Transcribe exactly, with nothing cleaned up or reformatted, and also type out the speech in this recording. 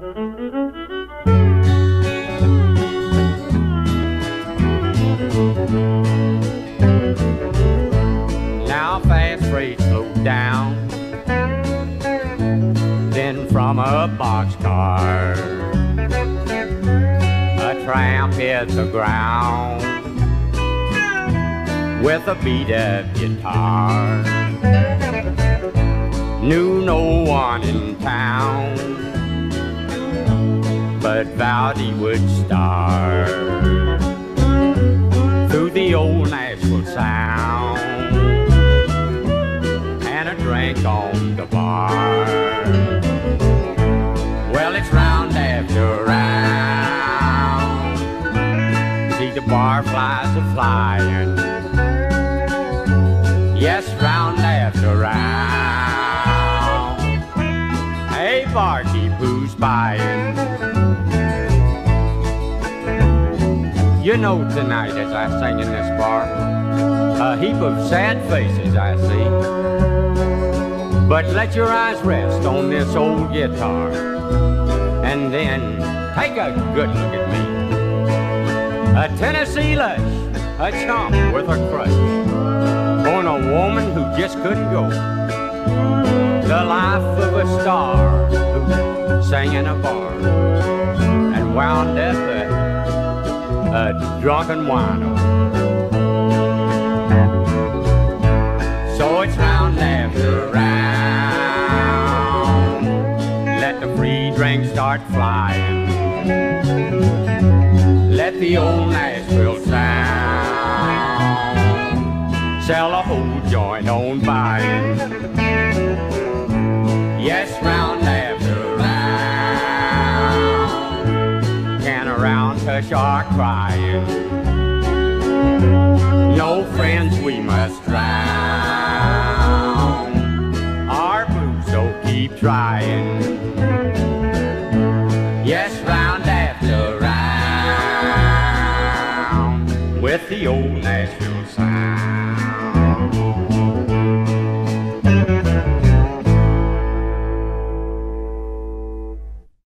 Now fast freight slowed down, then from a boxcar a tramp hit the ground with a beat-up guitar. Knew no one in town, but vowed he would star through the old Nashville sound and a drink on the bar. Well, it's round after round, see the barflies are flying. Yes, round after round, a barkeep who's buying. You know, tonight as I sing in this bar, a heap of sad faces I see. But let your eyes rest on this old guitar, and then take a good look at me. A Tennessee lush, a chump with a crush on a woman who just couldn't go. The life of a star who sang in a bar and wound up a, a drunken wino. So it's round after round, let the free drinks start flying. Let the old Nashville sound sell a whole joint on buying. Yes, round after round, can around hush our crying. No friends we must drown our blues, so keep trying. Yes, round after round, with the old Nashville sound.